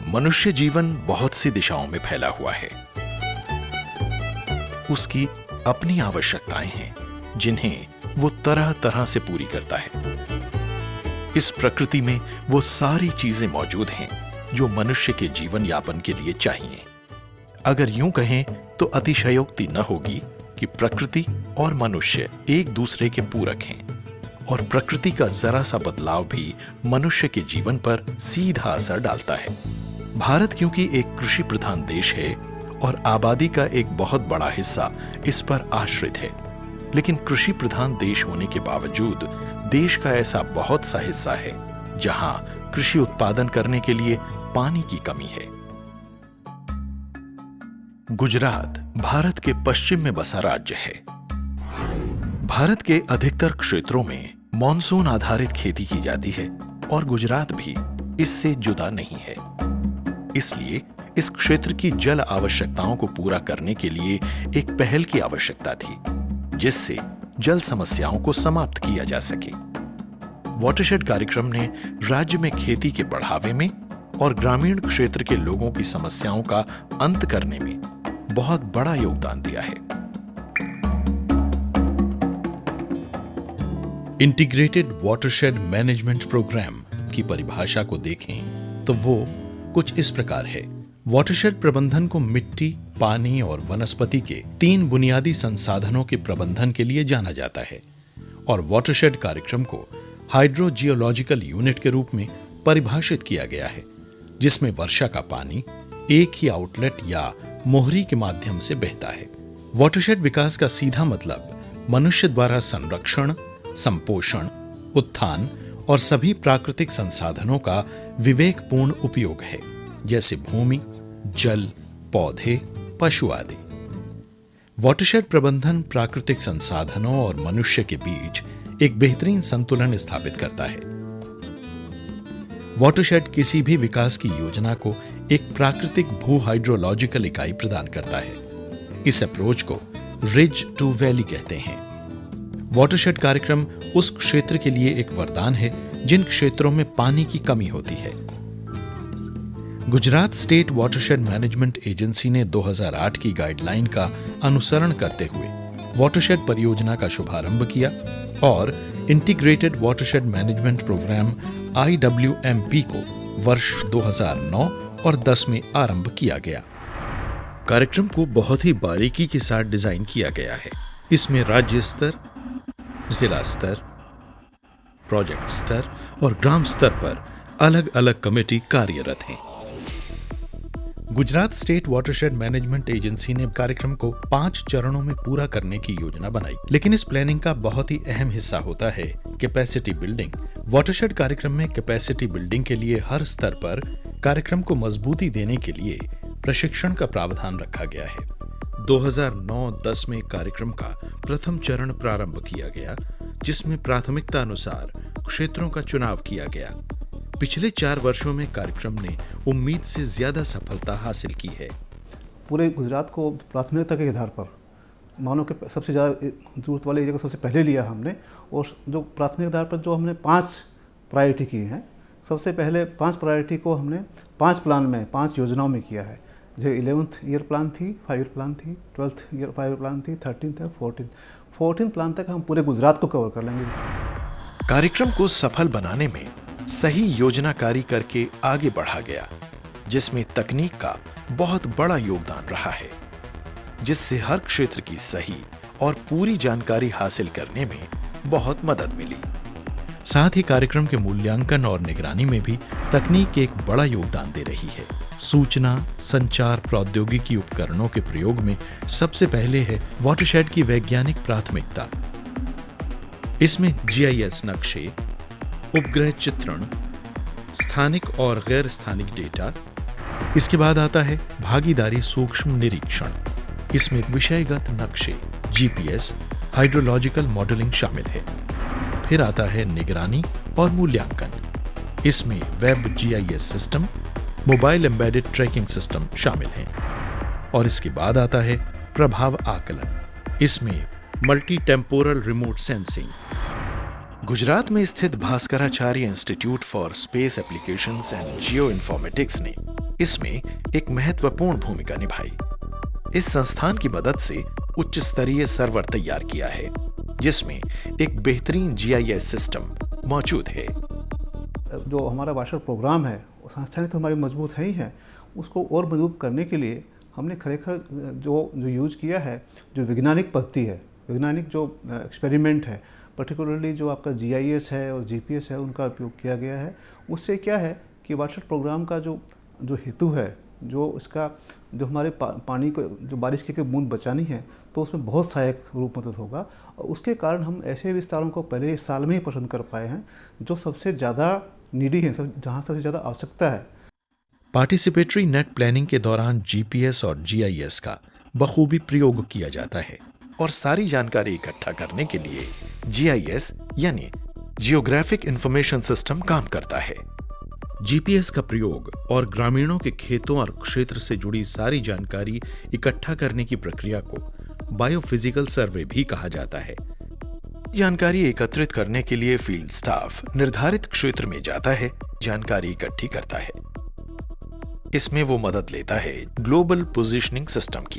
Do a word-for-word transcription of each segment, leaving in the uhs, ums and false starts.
मनुष्य जीवन बहुत सी दिशाओं में फैला हुआ है। उसकी अपनी आवश्यकताएं हैं जिन्हें वो तरह तरह से पूरी करता है। इस प्रकृति में वो सारी चीजें मौजूद हैं जो मनुष्य के जीवन यापन के लिए चाहिए। अगर यूं कहें तो अतिशयोक्ति न होगी कि प्रकृति और मनुष्य एक दूसरे के पूरक हैं और प्रकृति का जरा सा बदलाव भी मनुष्य के जीवन पर सीधा असर डालता है। भारत क्योंकि एक कृषि प्रधान देश है और आबादी का एक बहुत बड़ा हिस्सा इस पर आश्रित है, लेकिन कृषि प्रधान देश होने के बावजूद देश का ऐसा बहुत सा हिस्सा है जहां कृषि उत्पादन करने के लिए पानी की कमी है। गुजरात भारत के पश्चिम में बसा राज्य है। भारत के अधिकतर क्षेत्रों में मॉनसून आधारित खेती की जाती है और गुजरात भी इससे जुदा नहीं है। इसलिए इस क्षेत्र की जल आवश्यकताओं को पूरा करने के लिए एक पहल की आवश्यकता थी, जिससे जल समस्याओं को समाप्त किया जा सके। वाटरशेड कार्यक्रम ने राज्य में खेती के बढ़ावे में और ग्रामीण क्षेत्र के लोगों की समस्याओं का अंत करने में बहुत बड़ा योगदान दिया है। इंटीग्रेटेड वाटरशेड मैनेजमेंट प्रोग्राम की परिभाषा को देखें तो वो कुछ इस प्रकार है। वाटरशेड प्रबंधन को मिट्टी, पानी और वनस्पति के तीन बुनियादी संसाधनों के प्रबंधन के लिए जाना जाता है और वाटरशेड कार्यक्रम को हाइड्रोजियोलॉजिकल यूनिट के रूप में परिभाषित किया गया है, जिसमें वर्षा का पानी एक ही आउटलेट या मोहरी के माध्यम से बहता है। वाटरशेड विकास का सीधा मतलब मनुष्य द्वारा संरक्षण, संपोषण, उत्थान और सभी प्राकृतिक संसाधनों का विवेकपूर्ण उपयोग है, जैसे भूमि, जल, पौधे, पशु आदि। वाटरशेड प्रबंधन प्राकृतिक संसाधनों और मनुष्य के बीच एक बेहतरीन संतुलन स्थापित करता है। वाटरशेड किसी भी विकास की योजना को एक प्राकृतिक भू हाइड्रोलॉजिकल इकाई प्रदान करता है। इस अप्रोच को रिज टू वैली कहते हैं। वाटरशेड कार्यक्रम उस क्षेत्र के लिए एक वरदान है जिन क्षेत्रों में पानी की कमी होती है। Gujarat state watershed management agency ने दो हज़ार आठ की गाइडलाइन का अनुसरण करते हुए वाटरशेड परियोजना का शुभारंभ किया और integrated watershed management programme I W M P को वर्ष दो हज़ार नौ और दस में आरंभ किया गया। कार्यक्रम को बहुत ही बारीकी के साथ डिजाइन किया गया है। इसमें राज्य स्तर, जिला स्तर, प्रोजेक्ट स्तर और ग्राम स्तर पर अलग अलग कमेटी कार्यरत हैं। Gujarat state watershed management agency ने कार्यक्रम को पांच चरणों में पूरा करने की योजना बनाई, लेकिन इस प्लानिंग का बहुत ही अहम हिस्सा होता है कैपेसिटी बिल्डिंग। वाटरशेड कार्यक्रम में कैपेसिटी बिल्डिंग के लिए हर स्तर पर कार्यक्रम को मजबूती देने के लिए प्रशिक्षण का प्रावधान रखा गया है। दो हज़ार नौ दस में कार्यक्रम का प्रथम चरण प्रारंभ किया गया, जिसमें प्राथमिकता अनुसार क्षेत्रों का चुनाव किया गया। पिछले चार वर्षों में कार्यक्रम ने उम्मीद से ज्यादा सफलता हासिल की है। पूरे गुजरात को प्राथमिकता के आधार पर मानो कि सबसे ज़्यादा जरूरत वाले एरिया को सबसे पहले लिया हमने, और जो प्राथमिक आधार पर जो हमने पांच प्रायोरिटी की हैं, सबसे पहले पांच प्रायोरिटी को हमने पांच प्लान में, पांच योजनाओं में किया है। जो इलेवेंथ ईयर प्लान थी, फाइव ईयर प्लान थी, twelfth year five year plan थी, थर्टीन है, फोर्टीन फोर्टीन प्लान तक हम पूरे गुजरात को कवर कर लेंगे। कार्यक्रम को सफल बनाने में सही योजनाकारी करके आगे बढ़ा गया, जिसमें तकनीक का बहुत बड़ा योगदान रहा है, जिससे हर क्षेत्र की सही और पूरी जानकारी हासिल करने में बहुत मदद मिली। साथ ही कार्यक्रम के मूल्यांकन और निगरानी में भी तकनीक एक बड़ा योगदान दे रही है। सूचना संचार प्रौद्योगिकी उपकरणों के प्रयोग में सबसे पहले है वाटरशेड की वैज्ञानिक प्राथमिकता। इसमें जी आई एस नक्शे, उपग्रह चित्रण, स्थानिक और गैर स्थानिक डेटा। इसके बाद आता है भागीदारी सूक्ष्म निरीक्षण। इसमें विषयगत नक्शे, G P S, hydrological modelling शामिल है। फिर आता है निगरानी और मूल्यांकन। इसमें web G I S system, mobile embedded tracking system शामिल हैं। और इसके बाद आता है प्रभाव आकलन। इसमें multi temporal remote sensing. Gujarat में स्थित Bhaskaracharya institute for space applications and geoinformatics ने इसमें एक महत्वपूर्ण भूमिका निभाई। इस संस्थान की मदद से उच्च स्तरीय सर्वर तैयार किया है, जिसमें एक बेहतरीन जी आई एस सिस्टम मौजूद है। जो हमारा वाटर प्रोग्राम है, संस्थाएं तो हमारी मजबूत है ही है, उसको और मजबूत करने के लिए हमने खरेखर जो जो यूज किया है, जो वैज्ञानिक पद्धति है, वैज्ञानिक जो एक्सपेरिमेंट है, पर्टिकुलरली जो आपका जी आई एस है और जी पी एस है, उनका उपयोग किया गया है। उससे क्या है कि वाटर प्रोग्राम का जो जो हेतु है, जो इसका जो हमारे पा, पानी को, जो बारिश की बूंद बचानी है, तो उसमें बहुत सहायक रूप मदद होगा। और उसके कारण हम ऐसे विस्तारों को पहले इस साल में ही पसंद कर पाए हैं जो सबसे ज़्यादा नीडी हैं, सब जहाँ सबसे ज़्यादा आवश्यकता है। पार्टिसिपेटरी नेट प्लानिंग के दौरान जी पी एस और जी आई एस का बखूबी प्रयोग किया जाता है और सारी जानकारी इकट्ठा करने के लिए जी आई एस यानी जियोग्राफिक इंफॉर्मेशन सिस्टम काम करता है। जी पी एस का प्रयोग और ग्रामीणों के खेतों और क्षेत्र से जुड़ी सारी जानकारी इकट्ठा करने की प्रक्रिया को बायोफिजिकल सर्वे भी कहा जाता है। जानकारी एकत्रित करने के लिए फील्ड स्टाफ निर्धारित क्षेत्र में जाता है, जानकारी इकट्ठी करता है। इसमें वो मदद लेता है ग्लोबल पोजीशनिंग सिस्टम की।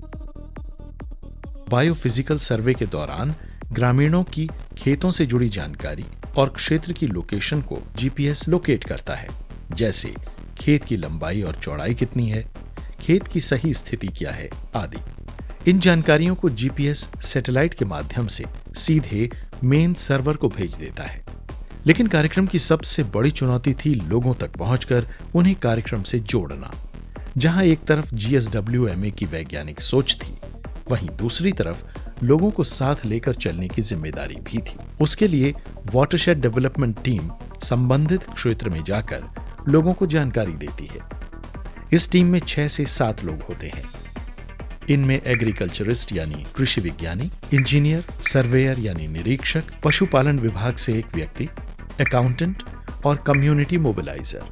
बायोफिजिकल सर्वे के दौरान ग्रामीणों की खेतों से जुड़ी जानकारी और क्षेत्र की लोकेशन को जी पी एस लोकेट करता है, जैसे खेत की लंबाई और चौड़ाई कितनी है, खेत की सही स्थिति क्या है आदि। इन जानकारियों को जी पी एस सैटेलाइट के माध्यम से सीधे मेन सर्वर को भेज देता है। लेकिन कार्यक्रम की सबसे बड़ी चुनौती थी लोगों तक पहुंचकर उन्हें कार्यक्रम से जोड़ना। जहां एक तरफ G S W M A की वैज्ञानिक सोच थी, वहीं दूसरी तरफ लोगों को साथ लेकर चलने की जिम्मेदारी भी थी। उसके लिए वाटरशेड डेवलपमेंट टीम संबंधित क्षेत्र में जाकर लोगों को जानकारी देती है। इस टीम में छह से सात लोग होते हैं। इनमें एग्रीकल्चरिस्ट यानी कृषि विज्ञानी, इंजीनियर, सर्वेयर यानी निरीक्षक, पशुपालन विभाग से एक व्यक्ति, अकाउंटेंट और कम्युनिटी मोबिलाइजर।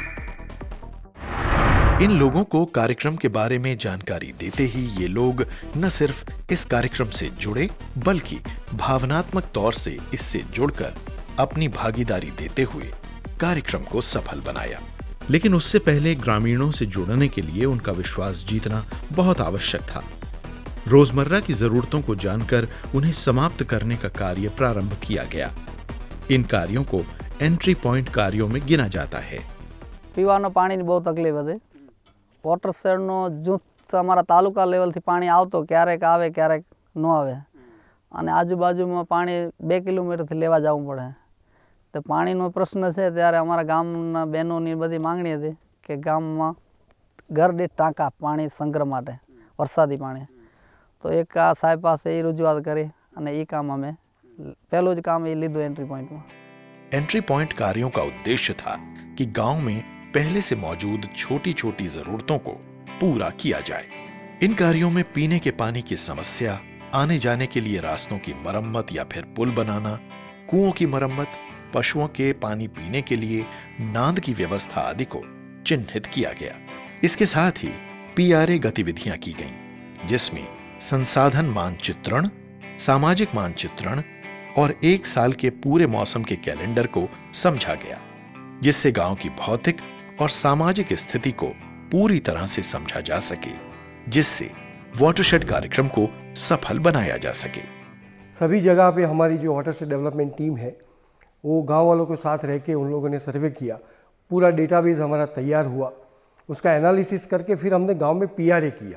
इन लोगों को कार्यक्रम के बारे में जानकारी देते ही ये लोग न सिर्फ इस कार्यक्रम से जुड़े, बल्कि भावनात्मक तौर से इससे जुड़कर अपनी भागीदारी देते हुए कार्यक्रम को सफल बनाया। लेकिन उससे पहले ग्रामीणों से जुड़ने के लिए उनका विश्वास जीतना बहुत आवश्यक था। रोजमर्रा की जरूरतों को जानकर उन्हें समाप्त करने का कार्य प्रारंभ किया गया। इन कार्यों को एंट्री पॉइंट कार्यों में गिना जाता है। पीवानो पानी ની બહુ તકલીફ હતી। વોટરશેડનો જૂથ અમારા તાલુકા લેવલથી પાણી આવતો, ક્યારેક આવે ક્યારેક ન આવે, અને આજુબાજુમાં પાણી બે કિલોમીટરથી લેવા જવું પડે। તો પાણીનો પ્રશ્ન છે ત્યારે અમારા ગામના બહેનોની બધી માંગણી હતી કે ગામમાં ઘર દીઠ ટાંકા પાણી સંગ્રહ માટે, વરસાદી પાણી। તો એક આ સાહેબ પાસે એ રજૂઆત કરી અને એ કામ અમે પહેલું જ કામ એ લીધું એન્ટ્રી પોઈન્ટમાં। एंट्री पॉइंट कार्यों का उद्देश्य था कि गांव में पहले से मौजूद छोटी छोटी जरूरतों को पूरा किया जाए। इन कार्यों में पीने के पानी की समस्या, आने जाने के लिए रास्तों की मरम्मत या फिर पुल बनाना, कुओं की मरम्मत, पशुओं के पानी पीने के लिए नांद की व्यवस्था आदि को चिन्हित किया गया। इसके साथ ही पी आर ए गतिविधियां की गईं, जिसमें संसाधन मानचित्रण, सामाजिक मानचित्रण और एक साल के पूरे मौसम के कैलेंडर को समझा गया, जिससे गांव की भौतिक और सामाजिक स्थिति को पूरी तरह से समझा जा सके, जिससे वाटरशेड कार्यक्रम को सफल बनाया जा सके। सभी जगह पे हमारी जो वाटरशेड डेवलपमेंट टीम है वो गांव वालों के साथ रह के उन लोगों ने सर्वे किया, पूरा डेटाबेस हमारा तैयार हुआ, उसका एनालिसिस करके फिर हमने गांव में पी आर ए किया।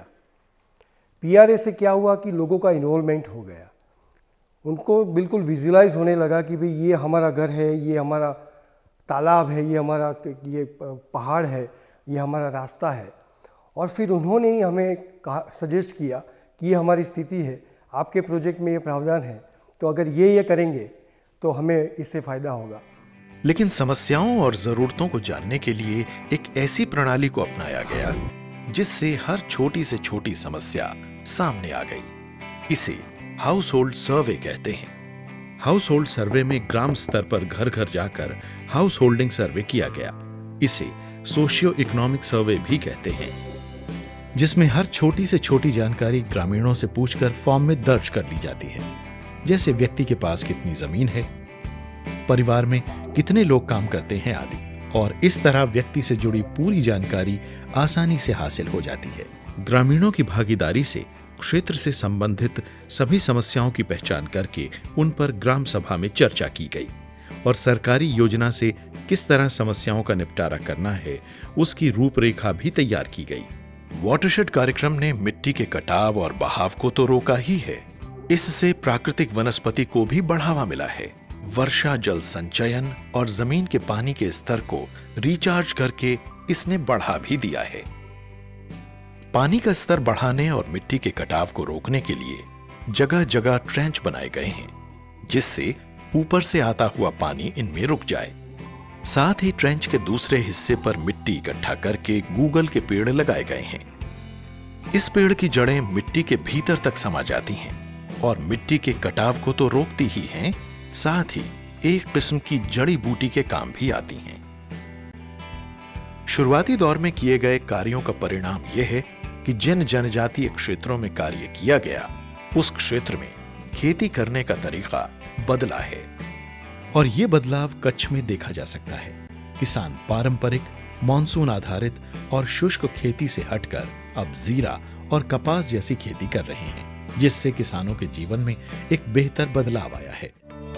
पी आर ए से क्या हुआ कि लोगों का इन्वॉल्वमेंट हो गया, उनको बिल्कुल विजुलाइज होने लगा कि भाई ये हमारा घर है, ये हमारा तालाब है, ये हमारा ये पहाड़ है, ये हमारा रास्ता है। और फिर उन्होंने ही हमें कहा, सजेस्ट किया कि ये हमारी स्थिति है, आपके प्रोजेक्ट में ये प्रावधान है, तो अगर ये ये करेंगे तो हमें इससे फ़ायदा होगा। लेकिन समस्याओं और ज़रूरतों को जानने के लिए एक ऐसी प्रणाली को अपनाया गया जिससे हर छोटी से छोटी समस्या सामने आ गई। इसे हाउस होल्ड सर्वे कहते हैं। हाउस होल्ड सर्वे में ग्राम स्तर पर घर घर जाकर हाउस होल्डिंग सर्वे किया गया। इसे सोशियो इकोनॉमिक सर्वे भी कहते हैं, जिसमें हर छोटी से छोटी जानकारी ग्रामीणों से पूछकर फॉर्म में दर्ज कर ली जाती है, जैसे व्यक्ति के पास कितनी जमीन है, परिवार में कितने लोग काम करते हैं आदि। और इस तरह व्यक्ति से जुड़ी पूरी जानकारी आसानी से हासिल हो जाती है। ग्रामीणों की भागीदारी से क्षेत्र से संबंधित सभी समस्याओं की पहचान करके उन पर ग्राम सभा में चर्चा की गई और सरकारी योजना से किस तरह समस्याओं का निपटारा करना है उसकी रूपरेखा भी तैयार की गई। वाटरशेड कार्यक्रम ने मिट्टी के कटाव और बहाव को तो रोका ही है, इससे प्राकृतिक वनस्पति को भी बढ़ावा मिला है। वर्षा जल संचयन और जमीन के पानी के स्तर को रिचार्ज करके इसने बढ़ा भी दिया है। पानी का स्तर बढ़ाने और मिट्टी के कटाव को रोकने के लिए जगह जगह ट्रेंच बनाए गए हैं, जिससे ऊपर से आता हुआ पानी इनमें रुक जाए। साथ ही ट्रेंच के दूसरे हिस्से पर मिट्टी इकट्ठा करके गूगल के पेड़ लगाए गए हैं। इस पेड़ की जड़ें मिट्टी के भीतर तक समा जाती हैं और मिट्टी के कटाव को तो रोकती ही हैं, साथ ही एक किस्म की जड़ी बूटी के काम भी आती हैं। शुरुआती दौर में किए गए कार्यों का परिणाम यह है कि जिन जनजातीय क्षेत्रों में कार्य किया गया उस क्षेत्र में खेती करने का तरीका बदला है और यह बदलाव कच्छ में देखा जा सकता है। किसान पारंपरिक मॉनसून आधारित और शुष्क खेती से हटकर अब जीरा और कपास जैसी खेती कर रहे हैं, जिससे किसानों के जीवन में एक बेहतर बदलाव आया है।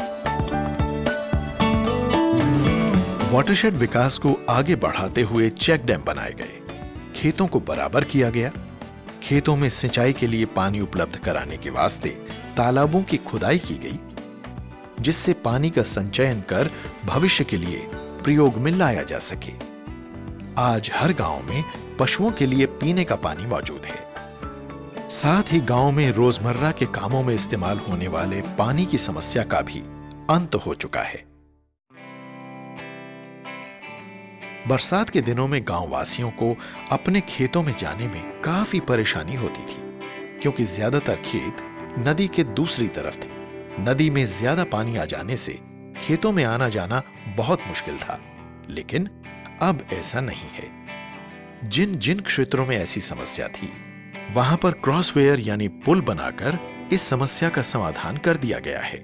वाटरशेड विकास को आगे बढ़ाते हुए चेक डैम बनाए गए, खेतों को बराबर किया गया, खेतों में सिंचाई के लिए पानी उपलब्ध कराने के वास्ते तालाबों की खुदाई की गई, जिससे पानी का संचयन कर भविष्य के लिए प्रयोग में लाया जा सके। आज हर गांव में पशुओं के लिए पीने का पानी मौजूद है। साथ ही गांव में रोजमर्रा के कामों में इस्तेमाल होने वाले पानी की समस्या का भी अंत हो चुका है। बरसात के दिनों में गांव वासियों को अपने खेतों में जाने में काफी परेशानी होती थी, क्योंकि ज्यादातर खेत नदी के दूसरी तरफ थे। नदी में ज्यादा पानी आ जाने से खेतों में आना जाना बहुत मुश्किल था, लेकिन अब ऐसा नहीं है। जिन जिन क्षेत्रों में ऐसी समस्या थी वहां पर क्रॉसवेयर यानी पुल बनाकर इस समस्या का समाधान कर दिया गया है।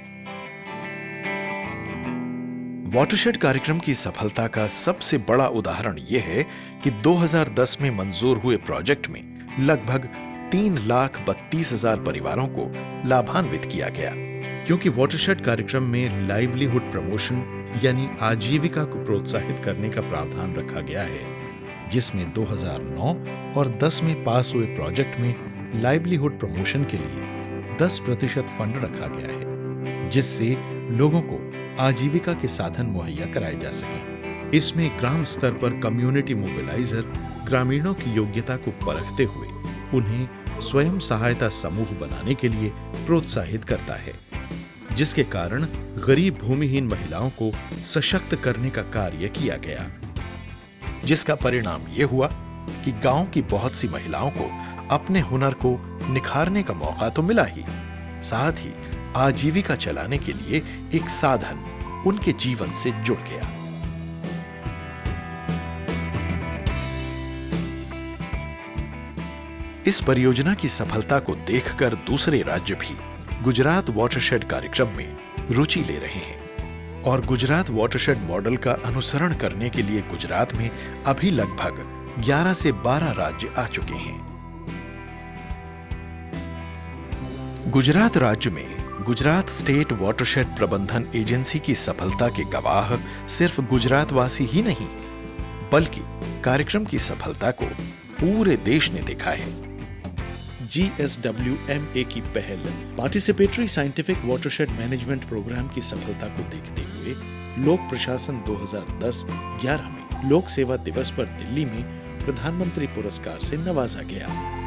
वाटरशेड कार्यक्रम की सफलता का सबसे बड़ा उदाहरण यह है कि दो हज़ार दस में मंजूर हुए प्रोजेक्ट में लगभग तीन लाख बत्तीस हजार परिवारों को लाभान्वित किया गया, क्योंकि वाटरशेड कार्यक्रम में लाइवलीहुड प्रमोशन यानी आजीविका को प्रोत्साहित करने का प्रावधान रखा गया है, जिसमें दो हज़ार नौ और दस में पास हुए प्रोजेक्ट में लाइवलीहुड प्रमोशन के लिए दस प्रतिशत फंड रखा गया है, जिससे लोगों को आजीविका के साधन मुहैया कराए जा सकें। इसमें ग्राम स्तर पर कम्युनिटी मोबिलाइजर ग्रामीणों की योग्यता को परखते हुए उन्हें स्वयं सहायता समूह बनाने के लिए प्रोत्साहित करता है, जिसके कारण गरीब भूमिहीन महिलाओं को सशक्त करने का कार्य किया गया, जिसका परिणाम यह हुआ कि गांव की बहुत सी महिलाओं को अपने हुनर को निखारने का मौका तो मिला ही, साथ ही आजीविका चलाने के लिए एक साधन उनके जीवन से जुड़ गया। इस परियोजना की सफलता को देखकर दूसरे राज्य भी गुजरात वाटरशेड कार्यक्रम में रुचि ले रहे हैं और गुजरात वाटरशेड मॉडल का अनुसरण करने के लिए गुजरात में अभी लगभग ग्यारह से बारह राज्य आ चुके हैं। गुजरात राज्य में गुजरात स्टेट वाटरशेड प्रबंधन एजेंसी की सफलता के गवाह सिर्फ गुजरातवासी ही नहीं, बल्कि कार्यक्रम की सफलता को पूरे देश ने देखा है। G S W M A की पहल participatory scientific watershed management programme की सफलता को देखते हुए लोक प्रशासन दो हज़ार दस ग्यारह में लोक सेवा दिवस पर दिल्ली में प्रधानमंत्री पुरस्कार से नवाजा गया।